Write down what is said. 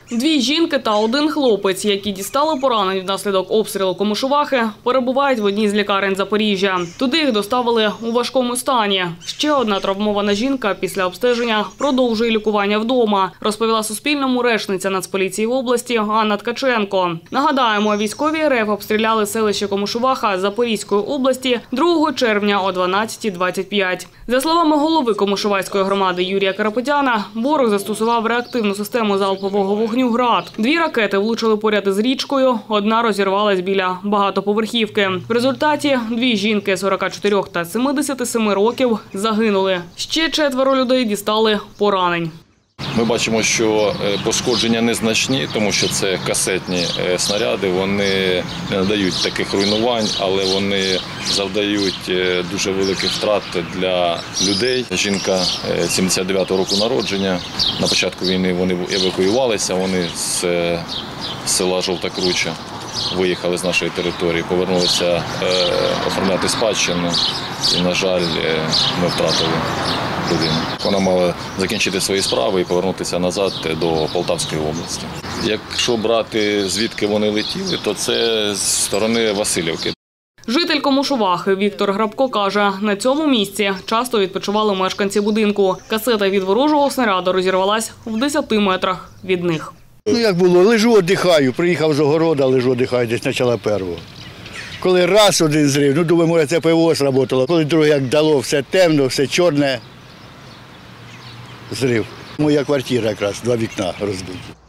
Дві жінки та один хлопець, які дістали поранень внаслідок обстрілу Комишувахи, перебувають в одній з лікарень Запоріжжя. Туди їх доставили у важкому стані. Ще одна травмована жінка після обстеження продовжує лікування вдома, розповіла Суспільному речниця Нацполіції в області Анна Ткаченко. Нагадаємо, військові РФ обстріляли селище Комишуваха Запорізької області 2 червня о 12:25. За словами голови Комишувацької громади Юрія Карапетяна, ворог застосував реактивну систему залпового вогню «Град». 2 ракети влучили поряд із річкою, одна розірвалась біля багатоповерхівки. В результаті 2 жінки 44 та 77 років загинули. Ще 4 людей дістали поранень. Ми бачимо, що пошкодження незначні, тому що це касетні снаряди, вони не надають таких руйнувань, але вони завдають дуже великих втрат для людей. Жінка 79-го року народження, на початку війни вони евакуювалися, вони з села Жовта Круча виїхали з нашої території, повернулися оформляти спадщину і, на жаль, ми втратили людину. Вона мала закінчити свої справи і повернутися назад до Полтавської області. Якщо брати, звідки вони летіли, то це з сторони Василівки. Житель Комишувахи Віктор Грабко каже, на цьому місці часто відпочивали мешканці будинку. Касета від ворожого снаряду розірвалась в 10 метрах від них. Як було, лежу, віддихаю, приїхав з огорода, лежу, віддихаю, десь почала першого. Коли раз один зрив, думаю, може це ПВО сработало. Коли друге як дало, все темно, все чорне, зрив. Моя квартира якраз, 2 вікна розбиті.